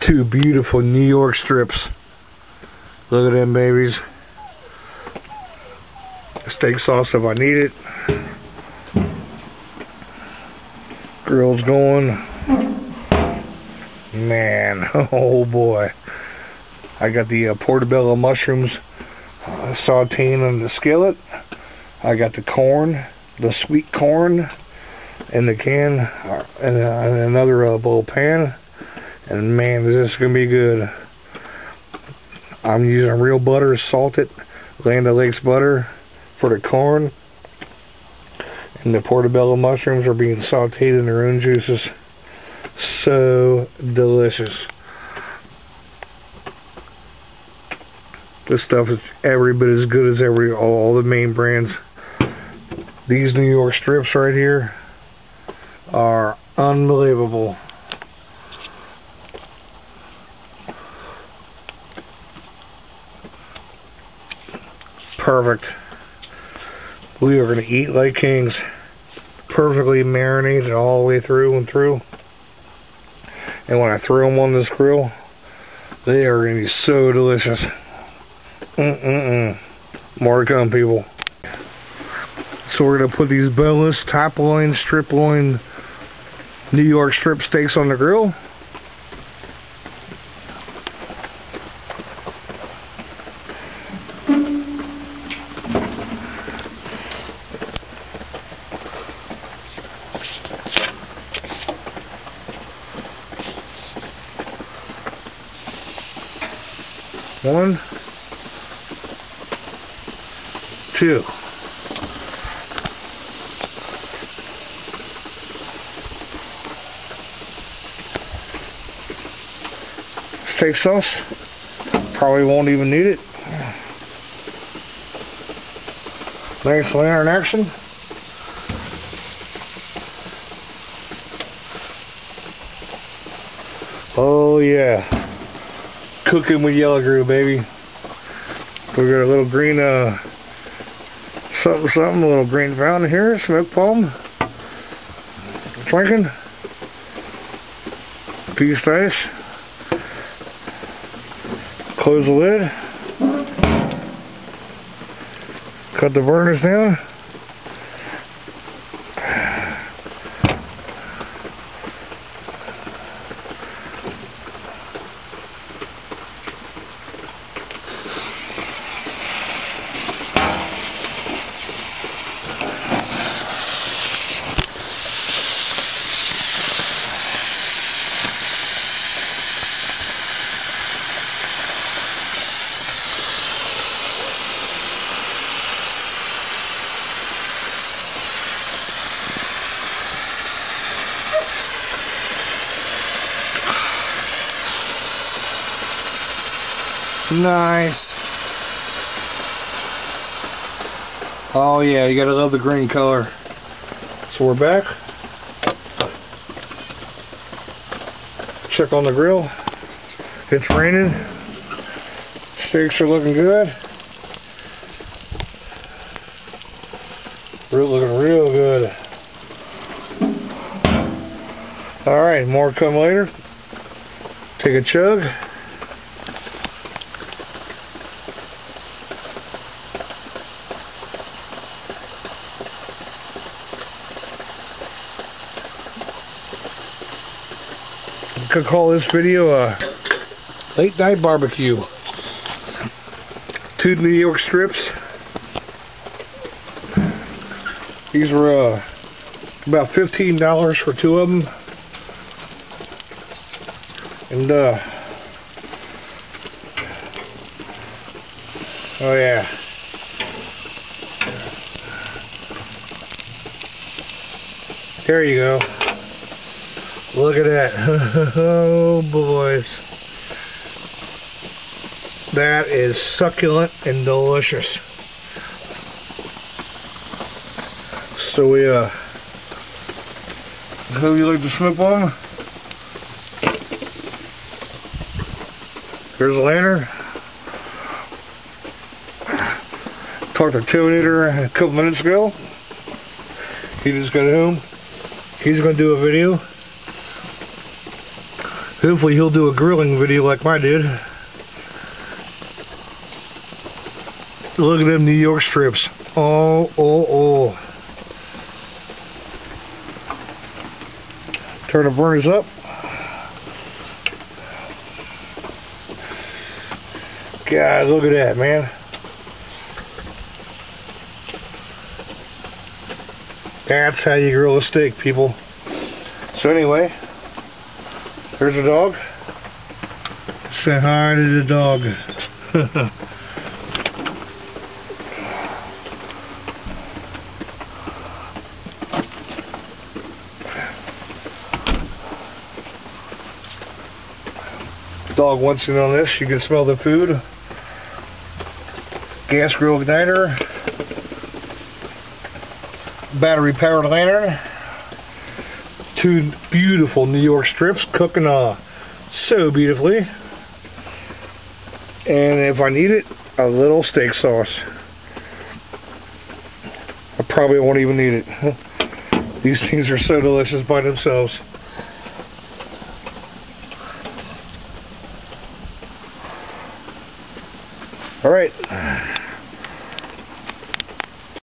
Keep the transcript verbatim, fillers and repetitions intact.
Two beautiful New York strips. Look at them babies. Steak sauce if I need it. Grill's going. Man, oh boy. I got the uh, portobello mushrooms uh, sauteing in the skillet. I got the corn, the sweet corn in the can, uh, in, uh, in another uh, bowl pan. And man, this is gonna be good. I'm using real butter, salted Land O'Lakes butter for the corn. And the portobello mushrooms are being sauteed in their own juices. So delicious. This stuff is every bit as good as every all, all the main brands. These New York strips right here are unbelievable. Perfect. We are going to eat like kings. Perfectly marinated all the way through and through. And when I throw them on this grill, they are going to be so delicious. Mm-mm-mm. More to come, people. So we're going to put these boneless, top loin, strip loin, New York strip steaks on the grill. One, two. Steak sauce. Probably won't even need it. Nice lantern action. Oh yeah. Cooking with yellow grew, baby. We got a little green, uh, something, something, a little green fountain here, smoke palm. Drinking. Piece ice. Close the lid. Cut the burners down. Nice. Oh yeah, you gotta love the green color. So we're back. Check on the grill. It's raining. Steaks are looking good. Real looking real good. Alright, more come later. Take a chug. Could call this video a late night barbecue. Two New York strips. These were uh, about fifteen dollars for two of them. And uh, oh yeah. There you go. Look at that. Oh boys. That is succulent and delicious. So we uh how you like the smoke bomb? There's a lantern. Talked to Terminator a couple minutes ago. He just got home. He's gonna do a video. Hopefully he'll do a grilling video like mine did. Look at them New York strips. Oh, oh, oh. Turn the burners up. God, look at that, man. That's how you grill a steak, people. So anyway, there's a dog. Say hi to the dog. Dog wants in on this. You can smell the food. Gas grill igniter. Battery powered lantern. Two beautiful New York strips cooking uh, so beautifully. And if I need it, a little steak sauce. I probably won't even need it. These things are so delicious by themselves. All right.